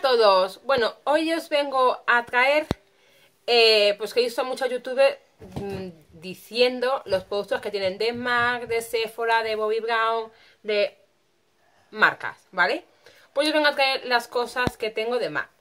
todos. Bueno, hoy os vengo a traer, pues que he visto a muchos youtubers diciendo los productos que tienen de MAC, de Sephora, de Bobbi Brown, de marcas, ¿vale? Pues yo vengo a traer las cosas que tengo de MAC.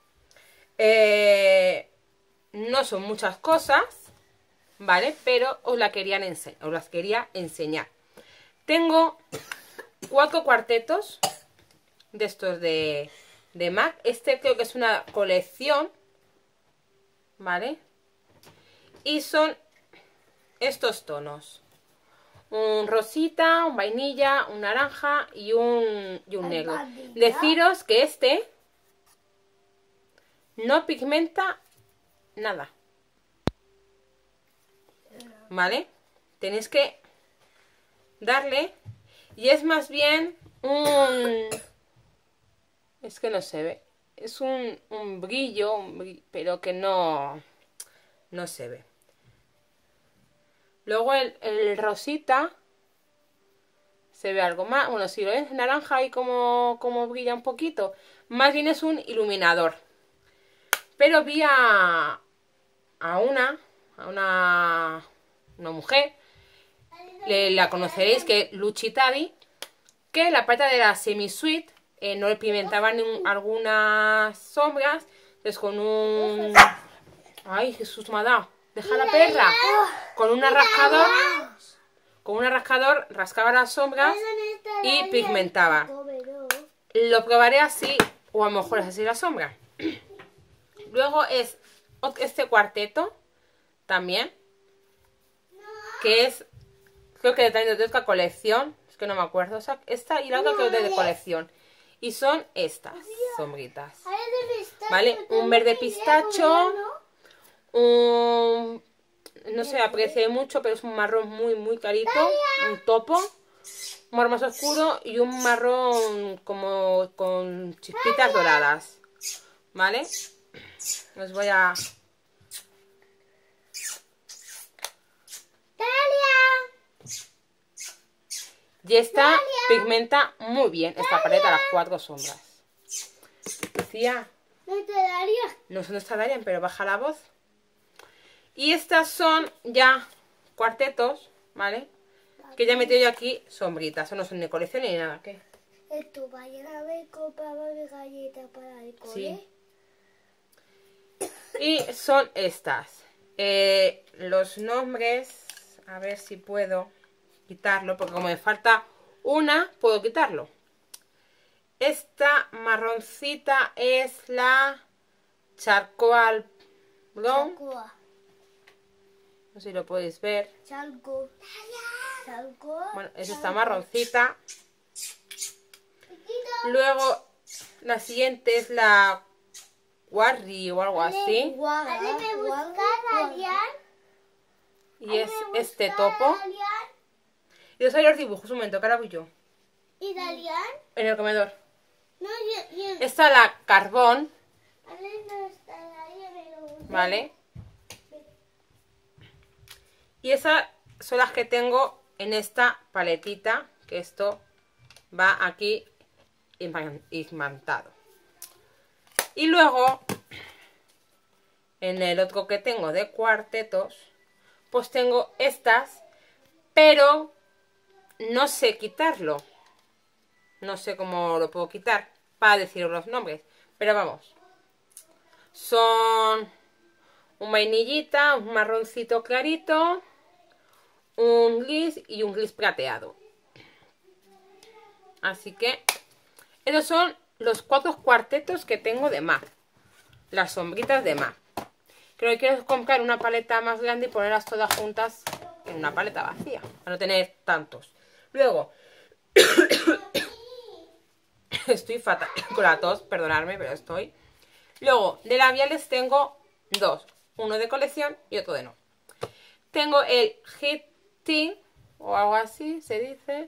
No son muchas cosas, ¿vale? Pero os las quería enseñar. Tengo 4 cuartetos de estos de MAC. Este creo que es una colección, ¿vale? Y son estos tonos: un rosita, un vainilla, un naranja y un negro. Deciros que este no pigmenta nada, ¿vale? Tenéis que darle, y es más bien un... es que no se ve, es un brillo, pero que no se ve. Luego el rosita se ve algo más, bueno, si lo ves naranja y como brilla un poquito, más bien es un iluminador. Pero vi a una mujer, la conoceréis, que es Luchitadi, que la parte de la semi-suite no le pigmentaban algunas sombras. Entonces con un... ¡ay, Jesús me ha dado! ¡Deja la perra! Con un rascador rascaba las sombras y pigmentaba. Lo probaré así, o a lo mejor es así la sombra. Luego es este cuarteto también, que es, creo que de otra colección, es que no me acuerdo, o sea, esta y la otra creo que es de colección. Y son estas sombritas, ¿vale? Un verde pistacho, no se aprecia mucho, pero es un marrón muy clarito, un topo, un marrón más oscuro y un marrón como con chispitas doradas, ¿vale? Os voy a... Y esta pigmenta muy bien esta paleta, las 4 sombras. Decía... no sé dónde está Darian, pero baja la voz. Y estas son ya cuartetos, ¿vale? Que ya he metido yo aquí sombritas. Eso no son ni colección ni nada. ¿Qué? ¿Esto va a llenar de copa de galletas para el cole? Sí. Y son estas. Los nombres, a ver si puedo quitarlo, porque como me falta una, puedo quitarlo. Esta marroncita es la Charcoal Blonde. No sé si lo podéis ver. Bueno, es esta marroncita. Luego la siguiente es la Warri o algo así. Y es este topo. Y os doy los dibujos, un momento, que ahora voy yo. ¿Y Dalian? En el comedor. No, Esta la Carbón. ¿Vale? Y esas son las que tengo en esta paletita, que esto va aquí imantado. Y luego, en el otro que tengo de cuartetos, pues tengo estas, pero no sé quitarlo. No sé cómo lo puedo quitar para deciros los nombres, pero vamos. Son un vainillita, un marroncito clarito, un gris y un gris plateado. Así que esos son los 4 cuartetos que tengo de MAC. Las sombritas de MAC. Creo que quiero comprar una paleta más grande y ponerlas todas juntas en una paleta vacía, para no tener tantos. Luego, estoy fatal con la tos, perdonadme, pero estoy. Luego, de labiales tengo 2. Uno de colección y otro de no. Tengo el Hit Teen, o algo así se dice.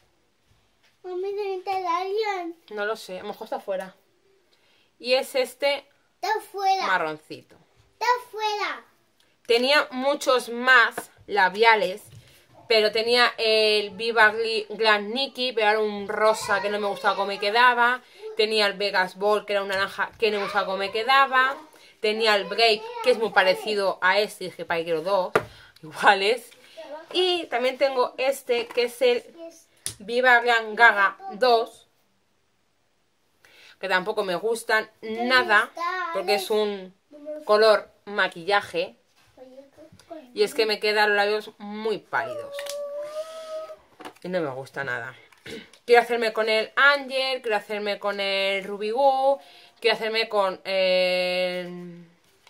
No lo sé, a lo mejor está afuera. Y es este marroncito. Está afuera. Tenía muchos más labiales, pero tenía el Viva Glam Nikki, pero era un rosa que no me gustaba cómo me quedaba. Tenía el Vegas Ball, que era un naranja que no usaba como me quedaba. Tenía el Break, que es muy parecido a este. Y dije, para que quiero dos iguales. Y también tengo este, que es el Viva Gran Gaga 2. Que tampoco me gustan nada, porque es un color maquillaje. Y es que me quedan los labios muy pálidos. Y no me gusta nada. Quiero hacerme con el Angel, quiero hacerme con el Ruby Woo, quiero hacerme con el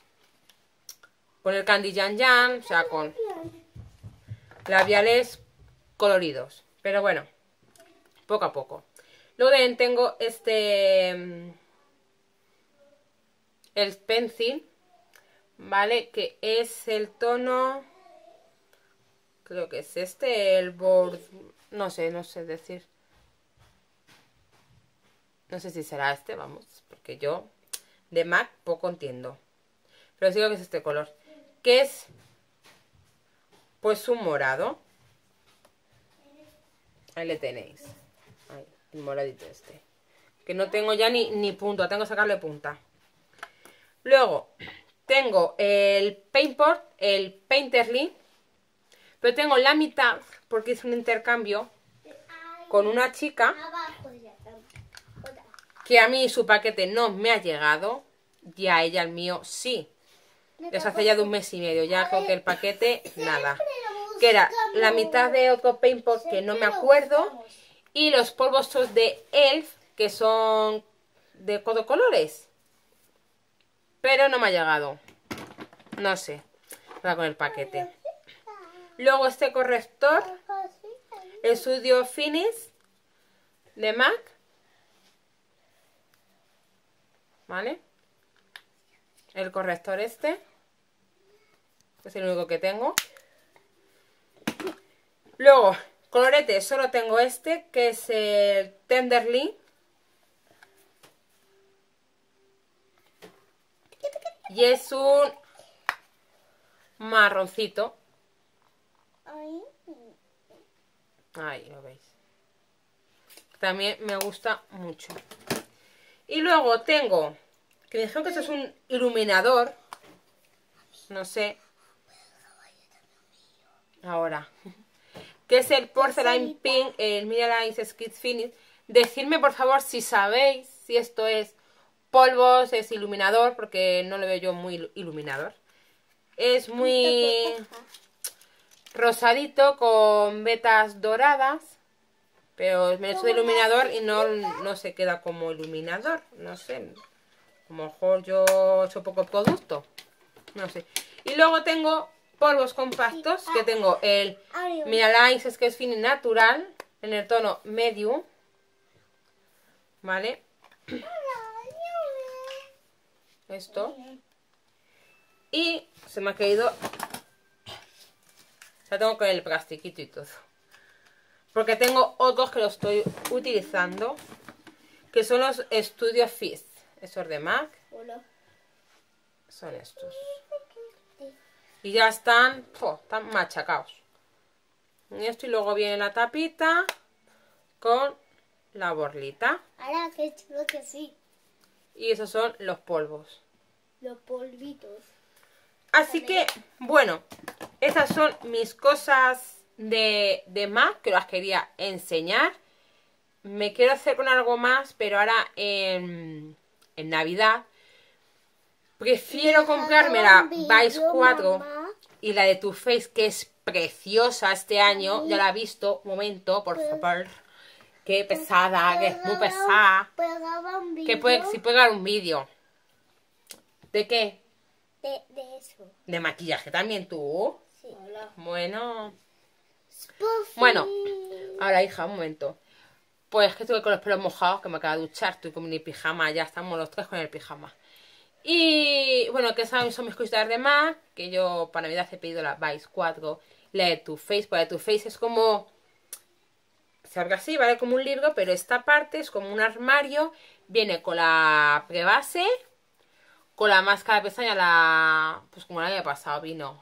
Candy Yan Yan, o sea, con labiales coloridos. Pero bueno, poco a poco. Luego también tengo el Pencil, ¿vale? Que es el tono, creo que es el bord, no sé decir. No sé si será este, vamos, porque yo de MAC poco entiendo. Pero os digo que es este color, que es pues un morado. Ahí le tenéis. Ahí, el moradito este. Que no tengo ya ni punta, tengo que sacarle punta. Luego tengo el Paintport, el Painterly. Pero tengo la mitad porque es un intercambio con una chica que a mí su paquete no me ha llegado y a ella el mío sí. Desde hace ya de un mes y medio, ya creo que el paquete nada. Que era la mitad de otro Paintport que no me acuerdo y los polvos de Elf que son de colores. Pero no me ha llegado. No sé. Va con el paquete. Luego este corrector, el Studio Finish de MAC. ¿Vale? El corrector este. Es el único que tengo. Luego, colorete, solo tengo este, que es el Tenderly. Y es un marroncito. Ahí lo veis. También me gusta mucho. Y luego tengo, que me dijeron que esto es un iluminador. No sé. Ahora. Que es el Porcelain Pink, el Mineralize Skid Finish. Decidme por favor si sabéis si esto es polvos, es iluminador, porque no lo veo yo muy iluminador. Es muy rosadito con vetas doradas, pero me lo he hecho de iluminador y no se queda como iluminador. No sé, a lo mejor yo he hecho poco producto, no sé. Y luego tengo polvos compactos, que tengo el Mineralize Sketch Finish Natural en el tono medium, ¿vale? Esto. Y se me ha caído. La tengo con el plastiquito y todo. Porque tengo otros que los estoy utilizando, que son los Studio Fizz. Esos de MAC. Son estos. Y ya están machacados. Y esto, y luego viene la tapita con la borlita. Ahora que chulo que sí. Y esos son los polvos. Los polvitos. Así que, bueno, esas son mis cosas de MAC que las quería enseñar. Me quiero hacer con algo más, pero ahora en Navidad. Prefiero comprarme la Vice 4 y la de Too Faced, que es preciosa este año. Ya la he visto. Un momento, por favor. Qué pesada, que es muy pesada. Que si puedo grabar un vídeo. ¿De qué? De eso. ¿De maquillaje también tú? Sí. Bueno. Bueno, ahora hija, un momento. Pues que estuve con los pelos mojados, que me acabo de duchar, estoy con mi pijama, ya estamos los tres con el pijama. Y bueno, que saben, son mis cositas de MAC, que yo para Navidad he pedido la Vice 4, la de Too Faced, pues la de Too Faced es como, se abre así, ¿vale? Como un libro, pero esta parte es como un armario, viene con la prebase, con la máscara de pestaña, pues como el año pasado vino,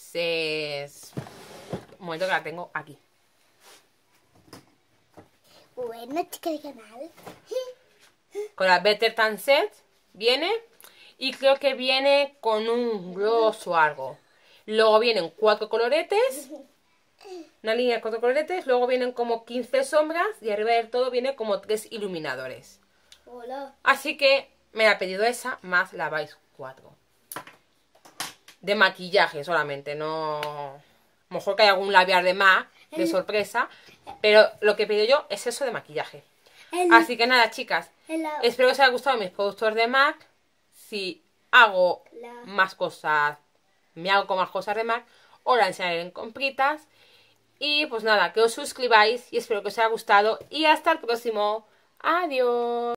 un momento que la tengo aquí. Bueno, chica del canal. Con la Better Than Set viene. Y creo que viene con un gloss o algo. Luego vienen 4 coloretes. Una línea de 4 coloretes. Luego vienen como 15 sombras. Y arriba del todo viene como 3 iluminadores. Hola. Así que me ha pedido esa más la Vice 4. De maquillaje solamente, no... A lo mejor que hay algún labial de MAC de sorpresa. Pero lo que he pedido yo es eso de maquillaje. Así que nada, chicas. Espero que os haya gustado mis productos de MAC. Si hago más cosas, me hago con más cosas de MAC, os la enseñaré en compritas. Y pues nada, que os suscribáis y espero que os haya gustado. Y hasta el próximo. Adiós.